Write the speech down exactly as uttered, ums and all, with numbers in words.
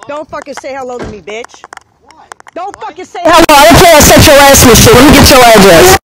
Don't fucking say hello to me, bitch. Why? Don't fucking say hello. I don't care. I'll set your ass in this shit. Let me get your address.